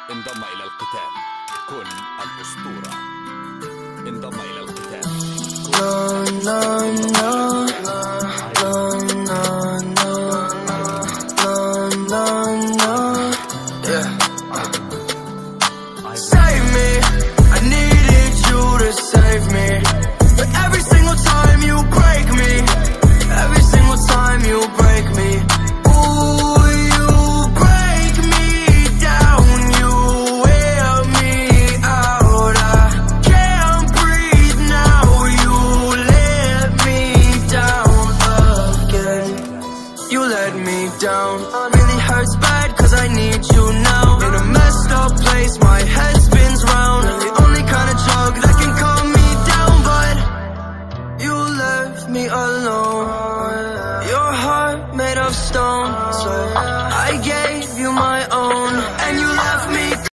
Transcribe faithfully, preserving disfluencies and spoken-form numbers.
انضم إلى القتال. كن الأسطورة. انضم إلى القتال. No, no, no, no, no, no, no, no, yeah. Save me, I needed you to save me. But every single time you break me, every single time you break me. Ooh, you break me down, you wear me out. I can't breathe now, you let me down again. You let me down, really hurts bad cause I need you now. In a messed up place, my head spins round. I'm the only kind of drug that can calm me down, but you left me alone. Your heart made of stone, so I gave you my own.